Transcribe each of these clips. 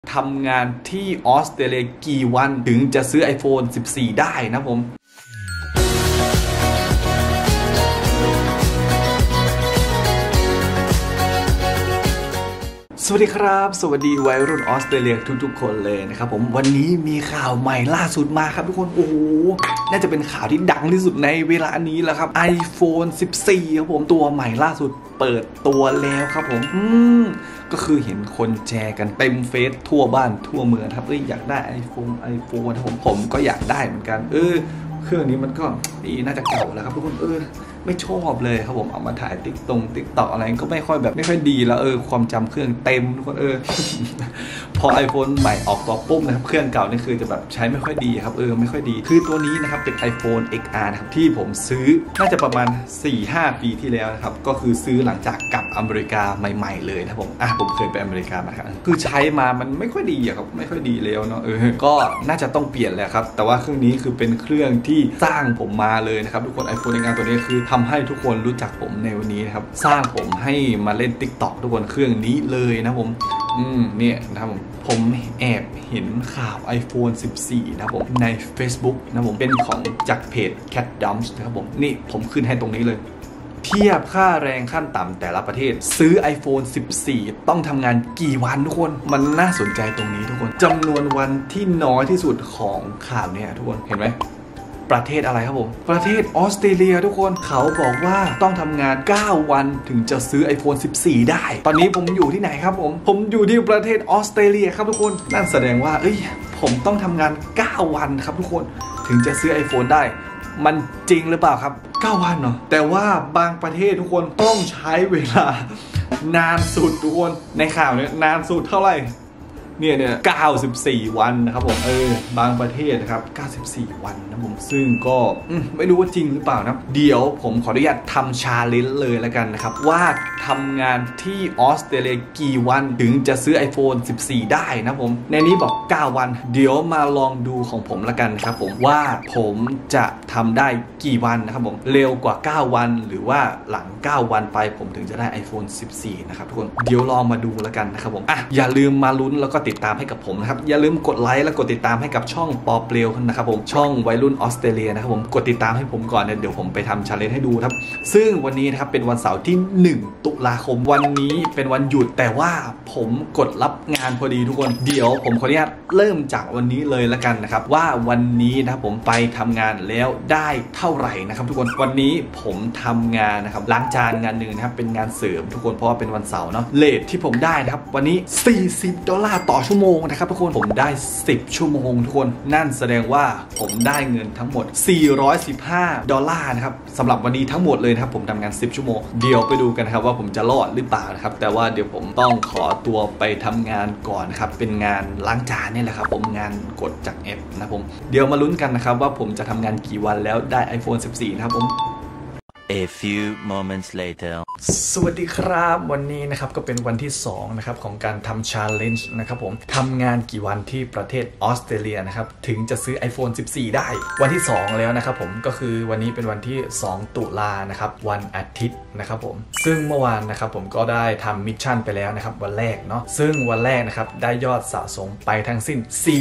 ทำงานที่ออสเตรเลียกี่วันถึงจะซื้อ iPhone 14 ได้นะผมสวัสดีครับสวัสดีวัยรุ่นออสเตรเลียทุกๆคนเลยนะครับผมวันนี้มีข่าวใหม่ล่าสุดมาครับทุกคนโอ้โหน่าจะเป็นข่าวที่ดังที่สุดในเวลานี้แล้วครับ iPhone 14 ครับผมตัวใหม่ล่าสุดเปิดตัวแล้วครับผมก็คือเห็นคนแชร์กันเต็มเฟซทั่วบ้านทั่วเมืองครับอยากได้ iPhone ผมก็อยากได้เหมือนกันเครื่องนี้มันก็น่าจะเก่าแล้วครับทุกคนไม่ชอบเลยครับผมเอามาถ่ายติ๊กต็อกอะไรก็ไม่ค่อยดีแล้วความจำเครื่องเต็มทุกคนพอ iPhone ใหม่ออกตัวปุ๊บนะครับเครื่องเก่านี่คือจะแบบใช้ไม่ค่อยดีครับไม่ค่อยดีคือตัวนี้นะครับเป็น iPhone XR นะครับที่ผมซื้อน่าจะประมาณ 4-5 ปีที่แล้วนะครับก็คือซื้อหลังจากกลับอเมริกาใหม่ๆเลยนะผมเคยไปอเมริกามาครับคือใช้มามันไม่ค่อยดีครับไม่ค่อยดีแล้วเนาะก็น่าจะต้องเปลี่ยนแล้วครับแต่ว่าเครื่องนี้คือเป็นเครื่องที่สร้างผมมาเลยนะครับทุกคน iPhone XR ตัวนี้คือทำให้ทุกคนรู้จักผมในวันนี้นะครับสร้างผมให้มาเล่น TikTok ทุกคนเครื่องนี้เลยนะผมเนี่ยนะครับผมแอบเห็นข่าว iPhone 14 นะครับผมใน Facebook นะผมเป็นของจากเพจ Cat Dumps นะครับผมนี่ผมขึ้นให้ตรงนี้เลยเทียบค่าแรงขั้นต่ำแต่ละประเทศซื้อ iPhone 14 ต้องทำงานกี่วันทุกคนมันน่าสนใจตรงนี้ทุกคนจำนวนวันที่น้อยที่สุดของข่าวเนี่ยทุกคนเห็นไหมประเทศอะไรครับผมประเทศออสเตรเลียทุกคนเขาบอกว่าต้องทำงาน9วันถึงจะซื้อ iPhone 14 ได้ตอนนี้ผมอยู่ที่ไหนครับผมอยู่ที่ประเทศออสเตรเลียครับทุกคนนั่นแสดงว่าผมต้องทำงาน9วันครับทุกคนถึงจะซื้อ iPhone ได้มันจริงหรือเปล่าครับ9วันเนาะแต่ว่าบางประเทศทุกคนต้องใช้เวลานานสุดทุกคนในข่าวเนี่ยนานสุดเท่าไหร่เนี่ย94 วันนะครับผมบางประเทศนะครับ94 วันนะผมซึ่งก็ไม่รู้ว่าจริงหรือเปล่านะเดี๋ยวผมขออนุญาตทำชาเลนจ์เลยแล้วกันนะครับว่าทำงานที่ออสเตรเลียกี่วันถึงจะซื้อ iPhone 14 ได้นะผมในนี้บอก9วันเดี๋ยวมาลองดูของผมแล้วกันครับผมว่าผมจะทำได้กี่วันนะครับผมเร็วกว่า9วันหรือว่าหลัง9วันไปผมถึงจะได้ iPhone 14 นะครับทุกคนเดี๋ยวลองมาดูแล้วกันนะครับผมอย่าลืมมาลุ้นแล้วก็ติดตามให้กับผมนะครับอย่าลืมกดไลค์และกดติดตามให้กับช่องปอเปลวนะครับผมช่องวัยรุ่นออสเตรเลียนะครับผมกดติดตามให้ผมก่อนเดี๋ยวผมไปทำชาเลนจ์ให้ดูครับซึ่งวันนี้นะครับเป็นวันเสาร์ที่1 ตุลาคมวันนี้เป็นวันหยุดแต่ว่าผมกดรับงานพอดีทุกคนเดี๋ยวผมขออนุญาตเริ่มจากวันนี้เลยละกันนะครับว่าวันนี้นะครับผมไปทำงานแล้วได้เท่าไหร่นะครับทุกคนวันนี้ผมทำงานนะครับล้างจานงานหนึ่งนะครับเป็นงานเสริมทุกคนเพราะว่าเป็นวันเสาร์เนาะเรทที่ผมได้นะครับวันนี้$40ต่อชั่วโมงนะครับทุกคนผมได้10ชั่วโมงทุกคนนั่นแสดงว่าผมได้เงินทั้งหมด$415นะครับสำหรับวันนี้ทั้งหมดเลยนะครับผมทำงาน10ชั่วโมงเดี๋ยวไปดูกันครับว่าผมจะรอดหรือเปล่านะครับแต่ว่าเดี๋ยวผมต้องขอตัวไปทำงานก่อนนะครับเป็นงานล้างจานนี่แหละครับผมงานกดจากแอปนะผมเดี๋ยวมาลุ้นกันนะครับว่าผมจะทำงานกี่วันแล้วได้ iPhone 14 นะครับผม A few moments later สวัสดีครับวันนี้นะครับก็เป็นวันที่2นะครับของการทำ challenge นะครับผมทำงานกี่วันที่ประเทศออสเตรเลียนะครับถึงจะซื้อ iPhone 14 ได้วันที่2แล้วนะครับผมก็คือวันนี้เป็นวันที่2 ตุลานะครับวันอาทิตย์นะครับผมซึ่งเมื่อวานนะครับผมก็ได้ทำมิชชั่นไปแล้วนะครับวันแรกเนาะซึ่งวันแรกนะครับได้ยอดสะสมไปทั้งสิ้น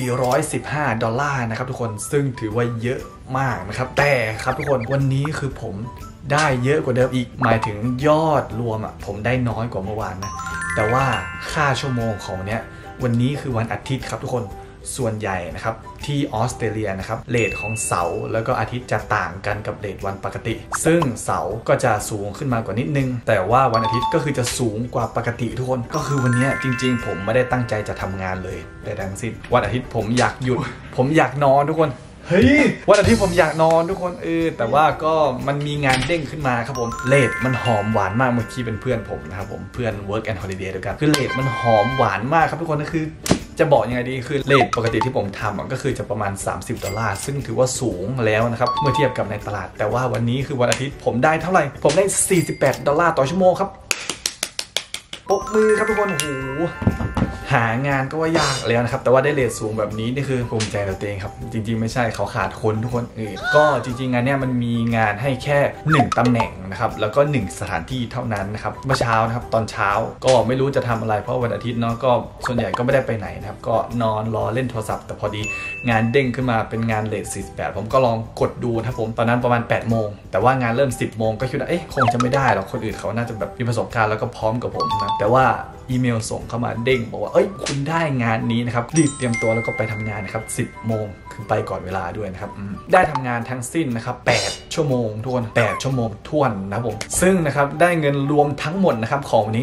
$415นะครับทุกคนซึ่งถือว่าเยอะมากนะครับแต่ครับทุกคนวันนี้คือผมได้เยอะกว่าเดิมอีกหมายถึงยอดรวมผมได้น้อยกว่าเมื่อวานนะแต่ว่าค่าชั่วโมงของเนี้ยวันนี้คือวันอาทิตย์ครับทุกคนส่วนใหญ่นะครับที่ออสเตรเลียนะครับเรทของเสาร์แล้วก็อาทิตย์จะต่างกันกับเรทวันปกติซึ่งเสาร์ก็จะสูงขึ้นมากว่านิดนึงแต่ว่าวันอาทิตย์ก็คือจะสูงกว่าปกติทุกคนก็คือวันนี้จริงๆผมไม่ได้ตั้งใจจะทำงานเลยแต่ทั้งสิ้นวันอาทิตย์ผมอยากหยุดผมอยากนอนทุกคนเฮ้ยวันอาทิตย์ผมอยากนอนทุกคนแต่ว่าก็มันมีงานเด้งขึ้นมาครับผมเรทมันหอมหวานมากเมื่อกี้เป็นเพื่อนผมนะครับผมเพื่อน work and holiday ด้วยกันคือเรทมันหอมหวานมากครับทุกคนก็คือจะบอกยังไงดีคือเรทปกติที่ผมทำก็คือจะประมาณ$30ซึ่งถือว่าสูงแล้วนะครับเมื่อเทียบกับในตลาดแต่ว่าวันนี้คือวันอาทิตย์ผมได้เท่าไหร่ผมได้$48ต่อชั่วโมงครับปรบมือครับทุกคนโอ้โหหางานก็ว่ายากแล้วนะครับแต่ว่าได้เรทสูงแบบนี้นี่คือภูมิใจกับตัวเองครับจริงๆไม่ใช่เขาขาดคนทุกคนก็จริงๆงานเนี้ยมันมีงานให้แค่1ตำแหน่งนะครับแล้วก็1สถานที่เท่านั้นนะครับเมื่อเช้านะครับตอนเช้าก็ไม่รู้จะทำอะไรเพราะวันอาทิตย์เนาะก็ส่วนใหญ่ก็ไม่ได้ไปไหนนะครับก็นอนรอเล่นโทรศัพท์แต่พอดีงานเด้งขึ้นมาเป็นงานเรท48ผมก็ลองกดดูนะครับผมตอนนั้นประมาณ8 โมงแต่ว่างานเริ่ม10 โมงก็คิดว่าคงจะไม่ได้หรอกคนอื่นเขาน่าจะแบบมีประสบการณ์แล้วก็พร้อมกับผมนะแต่ว่าอีเมลส่งเข้ามาเด้งบอกว่าคุณได้งานนี้นะครับรีบเตรียมตัวแล้วก็ไปทำงานนะครับ10 โมงคือไปก่อนเวลาด้วยนะครับได้ทำงานทั้งสิ้นนะครับ8 ชั่วโมงทวน8 ชั่วโมงท่วนนะครับผมซึ่งนะครับได้เงินรวมทั้งหมดนะครับของวันนี้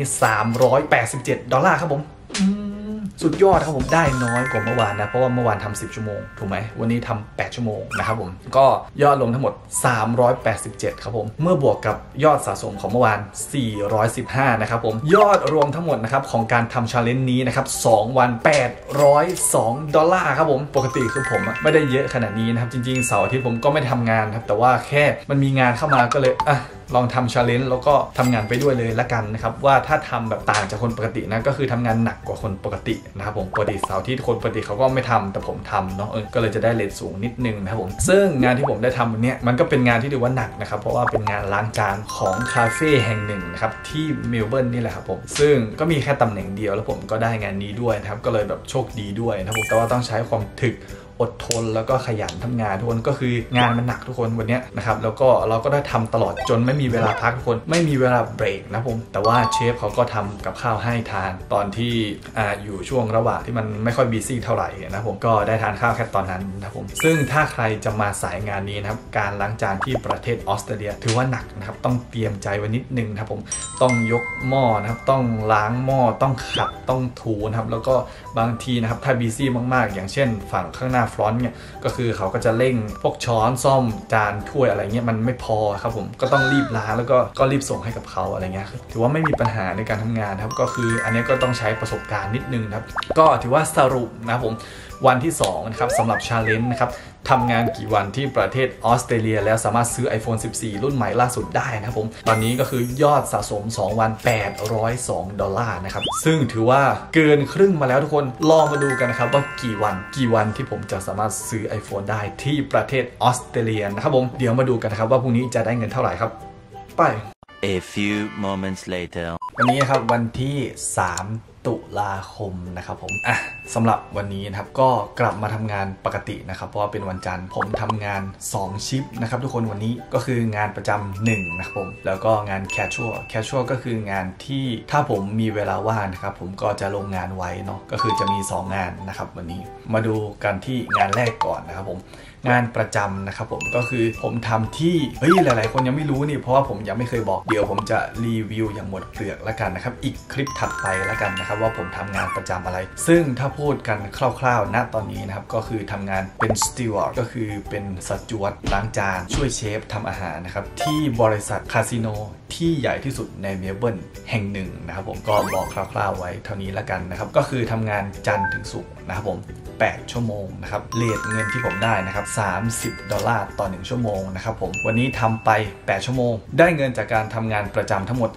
$387ครับผมสุดยอดครับผมได้น้อยกว่าเมื่อวานนะเพราะว่าเมื่อวานทำ10 ชั่วโมงถูกไหมวันนี้ทำ8 ชั่วโมงนะครับผมก็ยอดรวมทั้งหมด387ครับผมเมื่อบวกกับยอดสะสมของเมื่อวาน415นะครับผมยอดรวมทั้งหมดนะครับของการทำ challenge นี้นะครับ2 วัน$802ครับผมปกติคือผมไม่ได้เยอะขนาดนี้นะครับจริงๆเสาร์อาทิตย์ผมก็ไม่ได้ทำงานครับแต่ว่าแค่มันมีงานเข้ามาก็เลยลองทำ challenge แล้วก็ทำงานไปด้วยเลยละกันนะครับว่าถ้าทำแบบต่างจากคนปกตินะก็คือทำงานหนักกว่าคนปกตินะครับผมปกติเสาร์ที่คนปกติเขาก็ไม่ทำแต่ผมทำเนาะก็เลยจะได้เรทสูงนิดนึงนะครับผมซึ่งงานที่ผมได้ทำวันนี้มันก็เป็นงานที่ถือว่าหนักนะครับเพราะว่าเป็นงานล้างจานของคาเฟ่แห่งหนึ่งนะครับที่เมลเบิร์นนี่แหละครับผมซึ่งก็มีแค่ตำแหน่งเดียวแล้วผมก็ได้งานนี้ด้วยนะครับก็เลยแบบโชคดีด้วยนะครับผมแต่ว่าต้องใช้ความถึกอดทนแล้วก็ขยันทำงานทุกคนก็คืองานมันหนักทุกคนวันนี้นะครับแล้วก็เราก็ได้ทำตลอดจนไม่มีเวลาพักทุกคนไม่มีเวลาเบรกนะผมแต่ว่าเชฟเขาก็ทำกับข้าวให้ทานตอนที่อยู่ช่วงระหว่างที่มันไม่ค่อยบีซี่เท่าไหร่นะผมก็ได้ทานข้าวแค่ตอนนั้นนะผมซึ่งถ้าใครจะมาสายงานนี้นะครับการล้างจานที่ประเทศออสเตรเลียถือว่าหนักนะครับต้องเตรียมใจไว้นิดนึงนะครับผมต้องยกหม้อนะครับต้องล้างหม้อต้องขัดต้องถูนะครับแล้วก็บางทีนะครับถ้าบีซี่มากๆอย่างเช่นฝั่งข้างหน้าฟรอนต์เนี่ยก็คือเขาก็จะเร่งพวกช้อนซ่อมจานถ้วยอะไรเงี้ยมันไม่พอครับผมก็ต้องรีบล้างแล้วก็รีบส่งให้กับเขาอะไรเงี้ยถือว่าไม่มีปัญหาในการทำงานครับก็คืออันนี้ก็ต้องใช้ประสบการณ์นิดนึงครับก็ถือว่าสรุปนะครับผมวันที่2นะครับสำหรับ Challenge นะครับทำงานกี่วันที่ประเทศออสเตรเลียแล้วสามารถซื้อ iPhone 14 รุ่นใหม่ล่าสุดได้นะครับผมตอนนี้ก็คือยอดสะสม2 วัน$802นะครับซึ่งถือว่าเกินครึ่งมาแล้วทุกคนลองมาดูกันนะครับว่ากี่วันที่ผมจะสามารถซื้อ iPhone ได้ที่ประเทศออสเตรเลียนะครับผมเดี๋ยวมาดูกันนะครับว่าพรุ่งนี้จะได้เงินเท่าไหร่ครับไป A few moments later วันนี้นะครับวันที่3 ตุลาคมนะครับผมสำหรับวันนี้นะครับก็กลับมาทำงานปกตินะครับเพราะว่าเป็นวันจันทร์ผมทำงาน2 ชิปนะครับทุกคนวันนี้ก็คืองานประจำ1นะครับผมแล้วก็งานแคชชวลก็คืองานที่ถ้าผมมีเวลาว่างนะครับผมก็จะลงงานไว้เนาะก็คือจะมี2 งานนะครับวันนี้มาดูกันที่งานแรกก่อนนะครับผมงานประจำนะครับผมก็คือผมทำที่หลายๆคนยังไม่รู้นี่เพราะว่าผมยังไม่เคยบอกเดี๋ยวผมจะรีวิวอย่างหมดเปลือกแล้วกันนะครับอีกคลิปถัดไปแล้วกันนะครับว่าผมทำงานประจำอะไรซึ่งถ้าพูดกันคร่าวๆณตอนนี้นะครับก็คือทำงานเป็นสตีวาร์ดก็คือเป็นสจ๊วตล้างจานช่วยเชฟทำอาหารนะครับที่บริษัทคาสิโนที่ใหญ่ที่สุดในเมลเบิร์นแห่งหนึ่งนะครับผมก็บอกคร่าวๆไว้เท่านี้แล้วกันนะครับก็คือทำงานจันทร์ถึงศุกร์นะครับผม8 ชั่วโมงนะครับเรทเงินที่ผมได้นะครับ$30ต่อ1 ชั่วโมงนะครับผมวันนี้ทำไป8 ชั่วโมงได้เงินจากการทำงานประจำทั้งหมด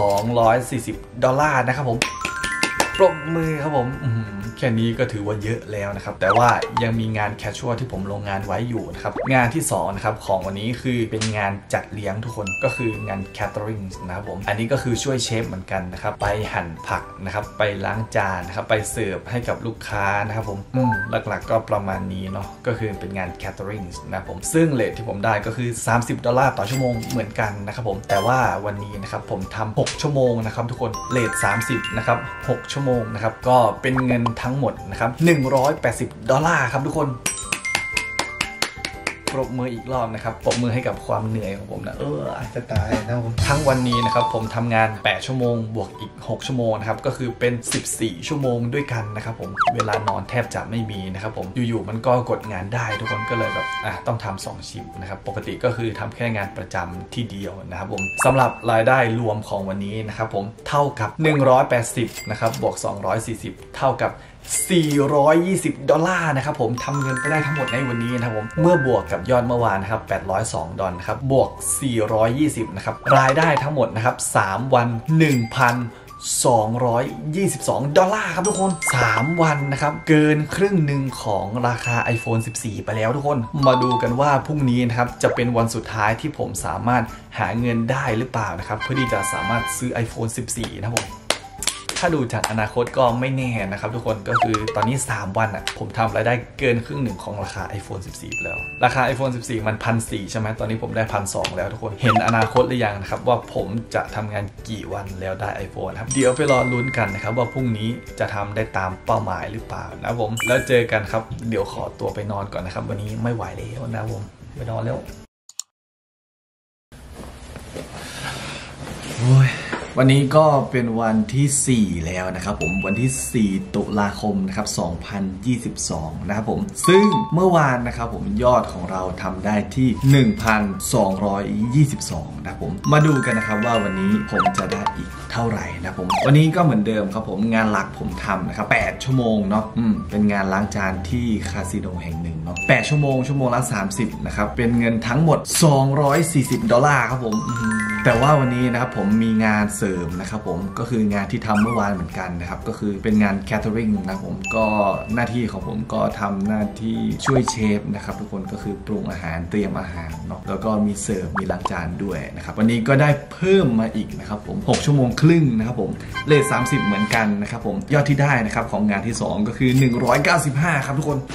$240นะครับผมปรบมือครับผมแค่นี้ก็ถือว่าเยอะแล้วนะครับแต่ว่ายังมีงานแคชชวลที่ผมลงงานไว้อยู่นะครับงานที่2นะครับของวันนี้คือเป็นงานจัดเลี้ยงทุกคนก็คืองานแคทเทอริงนะครับผมอันนี้ก็คือช่วยเชฟเหมือนกันนะครับไปหั่นผักนะครับไปล้างจานนะครับไปเสิร์ฟให้กับลูกค้านะครับผมหลักๆก็ประมาณนี้เนาะก็คือเป็นงานแคทเทอริงนะครับผมซึ่งเรทที่ผมได้ก็คือ$30ต่อชั่วโมงเหมือนกันนะครับผมแต่ว่าวันนี้นะครับผมทำ6 ชั่วโมงนะครับทุกคนเรท30นะครับ6 ชั่วโมงนะครับก็เป็นเงินทั้งหมดนะครับ$180ครับทุกคนปรบมืออีกรอบนะครับปรบมือให้กับความเหนื่อยของผมนะจะตายนะผมทั้งวันนี้นะครับผมทำงาน8 ชั่วโมงบวกอีก6 ชั่วโมงนะครับก็คือเป็น14 ชั่วโมงด้วยกันนะครับผมเวลานอนแทบจะไม่มีนะครับผมอยู่ๆมันก็กดงานได้ทุกคนก็เลยแบบต้องทำ2 ชิปนะครับปกติก็คือทำแค่งานประจำที่เดียวนะครับผมสำหรับรายได้รวมของวันนี้นะครับผมเท่ากับ180นะครับบวก240เท่ากับ$420นะครับผมทำเงินไปได้ทั้งหมดในวันนี้นะครับผมเมื่อบวกกับยอดเมื่อวานนะครับ$802นะครับบวก420นะครับรายได้ทั้งหมดนะครับ3 วัน $222ครับทุกคน3วันนะครับเกินครึ่งหนึ่งของราคา iPhone 14 ไปแล้วทุกคนมาดูกันว่าพรุ่งนี้นะครับจะเป็นวันสุดท้ายที่ผมสามารถหาเงินได้หรือเปล่านะครับเพื่อที่จะสามารถซื้อ iPhone 14 นะครับผมถ้าดูจากอนาคตก็ไม่แน่นะครับทุกคนก็คือตอนนี้3วันผมทำรายได้เกินครึ่งหนึ่งของราคา iPhone 14 แล้วราคา iPhone 14 มัน 1,400 ใช่ไหมตอนนี้ผมได้ 1,200 แล้วทุกคนเห็นอนาคตหรือยังนะครับว่าผมจะทำงานกี่วันแล้วได้ iPhone ครับเดี๋ยวไปรอลุ้นกันนะครับว่าพรุ่งนี้จะทำได้ตามเป้าหมายหรือเปล่านะผมแล้วเจอกันครับเดี๋ยวขอตัวไปนอนก่อนนะครับวันนี้ไม่ไหวแล้วนะผมไปนอนแล้วโอ้ยวันนี้ก็เป็นวันที่4แล้วนะครับผมวันที่4ตุลาคมนะครับ2022นะครับผมซึ่งเมื่อวานนะครับผมยอดของเราทำได้ที่ 1,222 นะครับผมมาดูกันนะครับว่าวันนี้ผมจะได้อีกเท่าไหร่นะผมวันนี้ก็เหมือนเดิมครับผมงานหลักผมทำนะครับ8ชั่วโมงเนาะเป็นงานล้างจานที่คาสิโนแห่งหนึ่งเนาะ8ชั่วโมงละ30นะครับเป็นเงินทั้งหมด$240ครับผมแต่ว่าวันนี้นะครับผมมีงานเสริมนะครับผมก็คืองานที่ทำเมื่อวานเหมือนกันนะครับก็คือเป็นงานแคทเทอริงนะผมก็หน้าที่ของผมก็ทำหน้าที่ช่วยเชฟนะครับทุกคนก็คือปรุงอาหารเตรียมอาหารเนาะแล้วก็มีเสิร์ฟมีล้างจานด้วยนะครับวันนี้ก็ได้เพิ่มมาอีกนะครับผม6ชั่วโมงครึ่งนะครับผมเรท30เหมือนกันนะครับผมยอดที่ได้นะครับของงานที่2ก็คือ195ครับทุกคน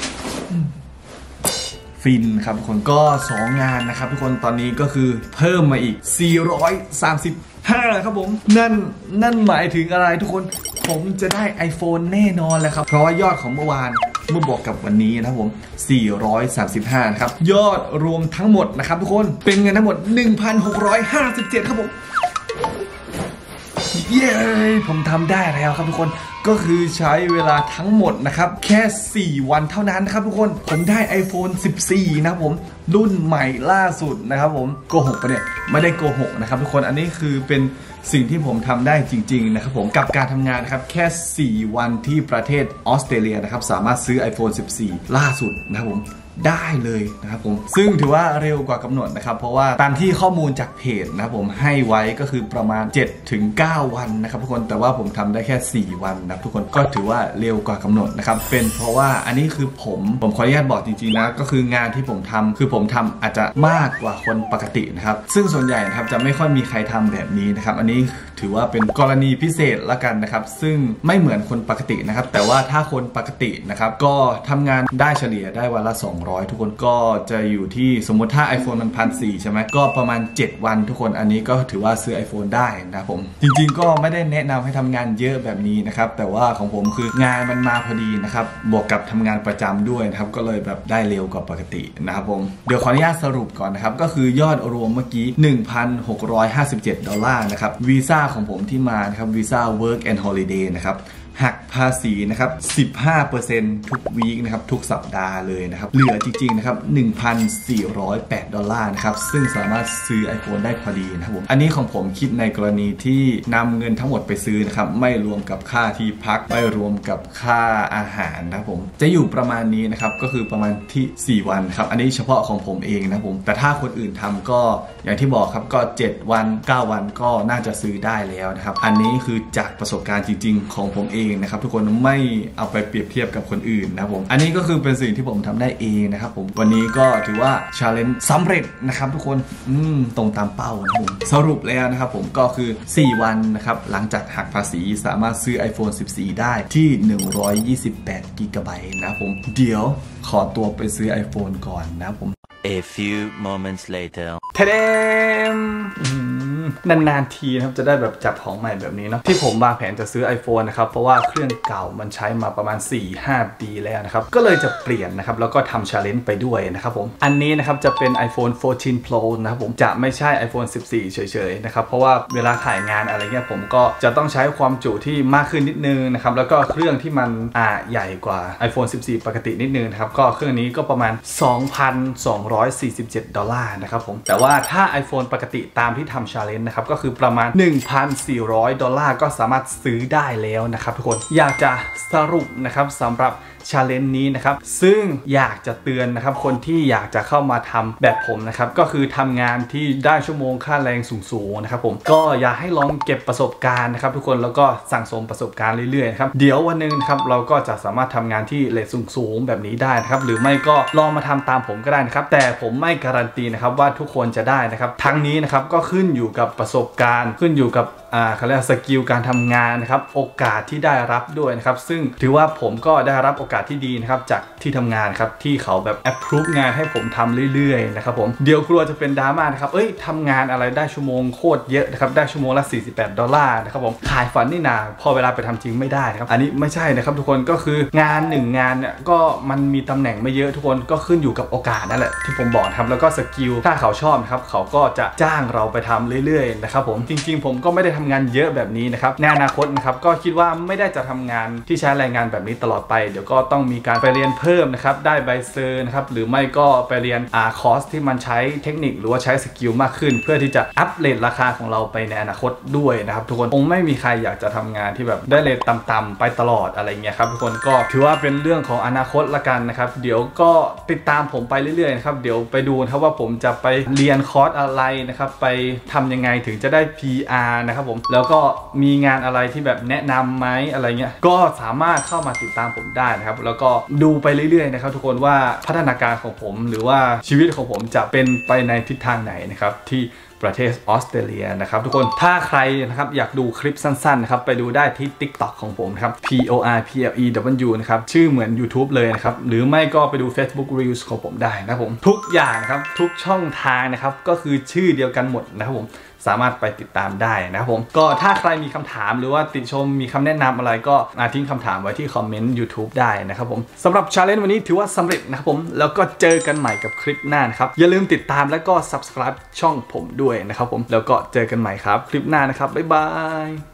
ฟินครับทุกคนก็2งานนะครับทุกคนตอนนี้ก็คือเพิ่มมาอีก435ครับผมนั่นหมายถึงอะไรทุกคนผมจะได้ iPhone แน่นอนแล้วครับเพราะว่ายอดของเมื่อวานเมื่อบวกกับวันนี้นะครับผม435นะครับยอดรวมทั้งหมดนะครับทุกคนเป็นเงินทั้งหมด 1,657 ครับผมเย้ผมทำได้แล้วครับทุกคนก็คือใช้เวลาทั้งหมดนะครับแค่4วันเท่านั้นนะครับทุกคนผมได้ iPhone 14 นะครับผมรุ่นใหม่ล่าสุดนะครับผมโกหกปะเนี่ยไม่ได้โกหกนะครับทุกคนอันนี้คือเป็นสิ่งที่ผมทำได้จริงๆนะครับผมกับการทำงานนะครับแค่4วันที่ประเทศออสเตรเลียนะครับสามารถซื้อ iPhone 14 ล่าสุดนะครับผมได้เลยนะครับผมซึ่งถือว่าเร็วกว่ากำหนดนะครับเพราะว่าตามที่ข้อมูลจากเพจนะครับผมให้ไว้ก็คือประมาณ 7-9 วันนะครับทุกคนแต่ว่าผมทำได้แค่4วันนะทุกคนก็ถือว่าเร็วกว่ากำหนดนะครับเป็นเพราะว่าอันนี้คือผมขออนุญาตบอกจริงๆนะก็คืองานที่ผมทำคือผมทำอาจจะมากกว่าคนปกตินะครับซึ่งส่วนใหญ่นะครับจะไม่ค่อยมีใครทำแบบนี้นะครับอันนี้ถือว่าเป็นกรณีพิเศษละกันนะครับซึ่งไม่เหมือนคนปกตินะครับแต่ว่าถ้าคนปกตินะครับก็ทำงานได้เฉลี่ยได้วันละ200ทุกคนก็จะอยู่ที่สมมติถ้า iPhone มัน 1,400 ใช่ไหมก็ประมาณ7วันทุกคนอันนี้ก็ถือว่าซื้อ iPhone ได้นะผมจริงๆก็ไม่ได้แนะนำให้ทำงานเยอะแบบนี้นะครับแต่ว่าของผมคืองานมันมาพอดีนะครับบวกกับทำงานประจำด้วยนะครับก็เลยแบบได้เร็วกว่าปกตินะครับผมเดี๋ยวขออนุญาตสรุปก่อนนะครับก็คือยอดรวมเมื่อกี้ $1,657 นะครับวีซ่าของผมที่มานะครับวีซ่า Work and Holiday นะครับหักภาษีนะครับ 15% ทุกวีคนะครับทุกสัปดาห์เลยนะครับเหลือจริงๆนะครับ $1,408 นะครับซึ่งสามารถซื้อ iPhone ได้พอดีนะครับผมอันนี้ของผมคิดในกรณีที่นำเงินทั้งหมดไปซื้อนะครับไม่รวมกับค่าที่พักไม่รวมกับค่าอาหารนะครับผมจะอยู่ประมาณนี้นะครับก็คือประมาณที่4วันครับอันนี้เฉพาะของผมเองนะครับผมแต่ถ้าคนอื่นทำก็อย่างที่บอกครับก็7วัน9วันก็น่าจะซื้อได้แล้วนะครับอันนี้คือจากประสบการณ์จริงๆของผมเองนะครับทุกคนไม่เอาไปเปรียบเทียบกับคนอื่นนะครับผมอันนี้ก็คือเป็นสิ่งที่ผมทำได้เองนะครับผมวันนี้ก็ถือว่า challenge สำเร็จนะครับทุกคนตรงตามเป้านะผมสรุปแล้วนะครับผมก็คือ4วันนะครับหลังจากหักภาษีสามารถซื้อ iPhone 14 ได้ที่128 GB นะครับผมเดี๋ยวขอตัวไปซื้อ iPhone ก่อนนะครับผม A few moments later เทเดมนานๆทีนะครับจะได้แบบจับของใหม่แบบนี้เนาะที่ผมวางแผนจะซื้อ iPhone นะครับเพราะว่าเครื่องเก่ามันใช้มาประมาณ 4-5 ปีแล้วนะครับก็เลยจะเปลี่ยนนะครับแล้วก็ทำ challenge ไปด้วยนะครับผมอันนี้นะครับจะเป็น iPhone 14 Pro นะครับผมจะไม่ใช่ iPhone 14 เฉยๆนะครับเพราะว่าเวลาถ่ายงานอะไรเงี้ยผมก็จะต้องใช้ความจุที่มากขึ้นนิดนึงนะครับแล้วก็เครื่องที่มันใหญ่กว่า iPhone 14 ปกตินิดนึงนะครับก็เครื่องนี้ก็ประมาณ $2,247 นะครับผมแต่ว่าถ้า iPhone ปกติตามที่ทำ challenge นะครับก็คือประมาณ $1,400 ก็สามารถซื้อได้แล้วนะครับทุกคนอยากจะสรุปนะครับสำหรับ challenge นี้นะครับซึ่งอยากจะเตือนนะครับคนที่อยากจะเข้ามาทำแบบผมนะครับก็คือทำงานที่ได้ชั่วโมงค่าแรงสูงๆนะครับผมก็อยากให้ลองเก็บประสบการณ์นะครับทุกคนแล้วก็สั่งสมประสบการณ์เรื่อยๆนะครับเดี๋ยววันนึงนะครับเราก็จะสามารถทำงานที่เรทสูงๆแบบนี้ได้นะครับหรือไม่ก็ลองมาทำตามผมก็ได้นะครับแต่ผมไม่การันตีนะครับว่าทุกคนจะได้นะครับทั้งนี้นะครับก็ขึ้นอยู่กับประสบการณ์ขึ้นอยู่กับเขาเรียกสกิลการทำงานนะครับโอกาสที่ได้รับด้วยนะครับซึ่งถือว่าผมก็ได้รับโอกาสที่ดีนะครับจากที่ทำงานครับที่เขาแบบแอปพรูฟงานให้ผมทำเรื่อยๆนะครับผมเดี๋ยวกลัวจะเป็นดราม่านะครับทำงานอะไรได้ชั่วโมงโคตรเยอะนะครับได้ชั่วโมงละ$48นะครับผมขายฝันนี่นาพอเวลาไปทำจริงไม่ได้นะครับอันนี้ไม่ใช่นะครับทุกคนก็คืองาน1งานเนี่ยก็มันมีตำแหน่งไม่เยอะทุกคนก็ขึ้นอยู่กับโอกาสนั่นแหละที่ผมบอกครับแล้วก็สกิลถ้าเขาชอบนะครับเขาก็จะจ้างเราไปทำเรื่อยๆนะครับผมจริงๆผมก็ไม่ได้ทำงานเยอะแบบนี้นะครับในอนาคตนะครับก็คิดว่าไม่ได้จะทำงานที่ใช้แรงงานแบบนี้ตลอดไปเดี๋ยวก็ต้องมีการไปเรียนเพิ่มนะครับได้ใบเซอร์นะครับหรือไม่ก็ไปเรียนคอร์สที่มันใช้เทคนิคหรือว่าใช้สกิลมากขึ้นเพื่อที่จะอัปเดตราคาของเราไปในอนาคตด้วยนะครับทุกคนคงไม่มีใครอยากจะทำงานที่แบบได้เรทต่ำๆไปตลอดอะไรเงี้ยครับทุกคนก็ถือว่าเป็นเรื่องของอนาคตละกันนะครับเดี๋ยวก็ติดตามผมไปเรื่อยๆนะครับเดี๋ยวไปดูนะครับว่าผมจะไปเรียนคอร์สอะไรนะครับไปทำยังไงถึงจะได้ PR นะครับผมแล้วก็มีงานอะไรที่แบบแนะนำไหมอะไรเงี้ยก็สามารถเข้ามาติดตามผมได้นะครับแล้วก็ดูไปเรื่อยๆนะครับทุกคนว่าพัฒนาการของผมหรือว่าชีวิตของผมจะเป็นไปในทิศทางไหนนะครับที่ประเทศออสเตรเลียนะครับทุกคนถ้าใครนะครับอยากดูคลิปสั้นๆนะครับไปดูได้ที่ TikTok ของผมครับ PORPLEW นะครับชื่อเหมือน YouTube เลยนะครับหรือไม่ก็ไปดู Facebook Reels ของผมได้นะครับผมทุกอย่างนะครับทุกช่องทางนะครับก็คือชื่อเดียวกันหมดนะครับผมสามารถไปติดตามได้นะครับผมก็ถ้าใครมีคำถามหรือว่าติชมมีคำแนะนำอะไรก็ทิ้งคำถามไว้ที่คอมเมนต์ YouTube ได้นะครับผมสำหรับ Challenge วันนี้ถือว่าสำเร็จนะครับผมแล้วก็เจอกันใหม่กับคลิปหน้านะครับอย่าลืมติดตามแล้วก็ Subscribe ช่องผมด้วยนะครับผมแล้วก็เจอกันใหม่ครับคลิปหน้านะครับบ๊ายบาย